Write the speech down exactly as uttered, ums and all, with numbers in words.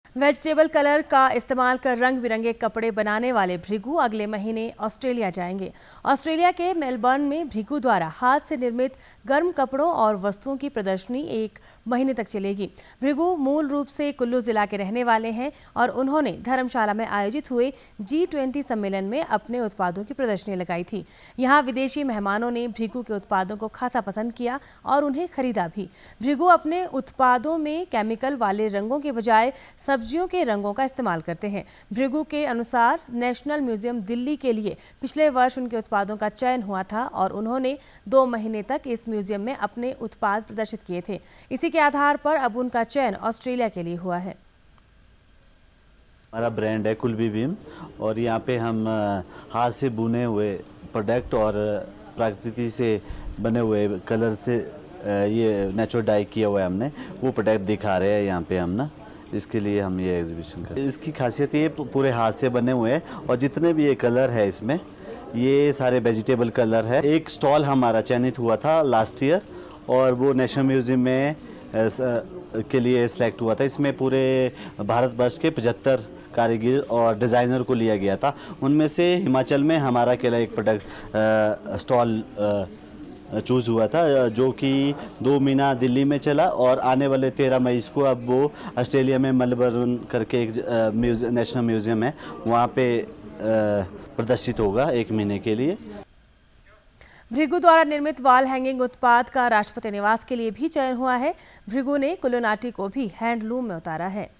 Vegetable colour का इस्तेमाल कर रंग बिरंगे कपड़े बनाने वाले भृगु अगले महीने ऑस्ट्रेलिया जाएंगे। ऑस्ट्रेलिया के मेलबर्न में भृगु द्वारा हाथ से निर्मित गर्म कपड़ों और वस्तुओं की प्रदर्शनी एक महीने तक चलेगी। भृगु मूल रूप से कुल्लू जिला के रहने वाले हैं और उन्होंने धर्मशाला में आयोजित हुए जी ट्वेंटी सम्मेलन में अपने उत्पादों की प्रदर्शनी लगाई थी। यहाँ विदेशी मेहमानों ने भृगु के उत्पादों को खासा पसंद किया और उन्हें खरीदा भी। भृगु अपने उत्पादों में केमिकल वाले रंगों के बजाय सब्जियों के रंगों का इस्तेमाल करते हैं। भृगु के अनुसार नेशनल म्यूजियम दिल्ली के लिए पिछले वर्ष उनके उत्पादों का चयन हुआ था और उन्होंने दो महीने तक इस म्यूजियम में अपने उत्पाद प्रदर्शित किए थे। इसी के आधार पर अब उनका चयन ऑस्ट्रेलिया के लिए हुआ है। हमारा ब्रांड है कुल्बी बीम और यहाँ पे हम हाथ से बुने हुए प्रोडक्ट और प्रकृति से बने हुए कलर से ये नेचुरल डाई किया हुआ है, हमने वो प्रोडक्ट दिखा रहे हैं यहाँ पे हम ना, इसके लिए हम ये एग्जीबिशन कर। इसकी खासियत ये पूरे हाथ से बने हुए हैं और जितने भी ये कलर है इसमें ये सारे वेजिटेबल कलर है। एक स्टॉल हमारा चयनित हुआ था लास्ट ईयर और वो नेशनल म्यूजियम में के लिए सिलेक्ट हुआ था। इसमें पूरे भारत वर्ष के पचहत्तर कारीगर और डिज़ाइनर को लिया गया था। उनमें से हिमाचल में हमारा केला एक प्रोडक्ट स्टॉल चूज़ हुआ था जो कि दो महीना दिल्ली में चला और आने वाले तेरह मई को अब वो ऑस्ट्रेलिया में मेलबर्न करके एक म्यूजियम नेशनल म्यूजियम है, वहाँ पे प्रदर्शित होगा एक महीने के लिए। भृगु द्वारा निर्मित वॉल हैंगिंग उत्पाद का राष्ट्रपति निवास के लिए भी चयन हुआ है। भृगु ने कुल्लू नाटी को भी हैंडलूम में उतारा है।